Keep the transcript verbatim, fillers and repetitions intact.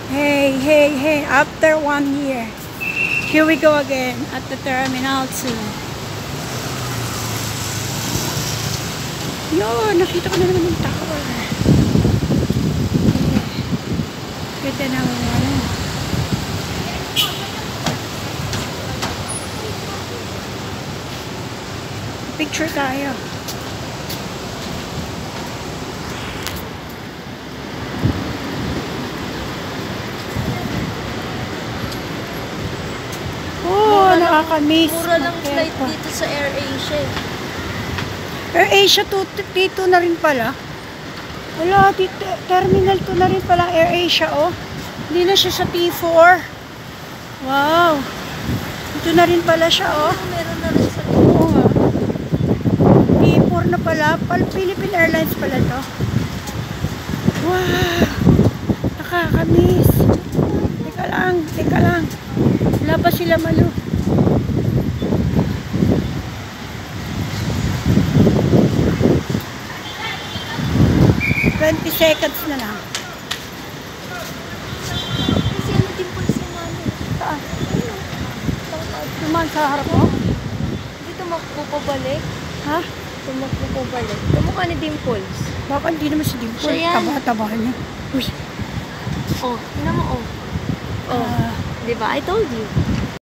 Hey, hey, hey, after one year, here we go again at the Terminal two. Yun, nakita ko na naman yung tower. Ganda na ano. Picture tayo. Oh, nakaka-miss. Mura lang flight dito sa AirAsia. AirAsia dito na rin pala. Wala, dito, Terminal two na rin pala AirAsia, oh. Hindi na siya sa T four. Wow. Dito na rin pala siya, oh. Meron na rin sa Oo nga. T four na pala. Philippine Airlines pala to. Wow. Nakaka-miss. Teka lang, teka lang. Wala pa sila malo. twenty seconds na lang. Kasi ano din po siya namin. Saan? Naman sa harap mo? Dito magpupabalik. Ha? Tumakbo po balik. Tumukha ni Dimples. Baka hindi naman si Dimple. Siya yan. Taba-taba niya. Uy. Oh, tingnan mo oh. Oh, Ah. di ba? I told you.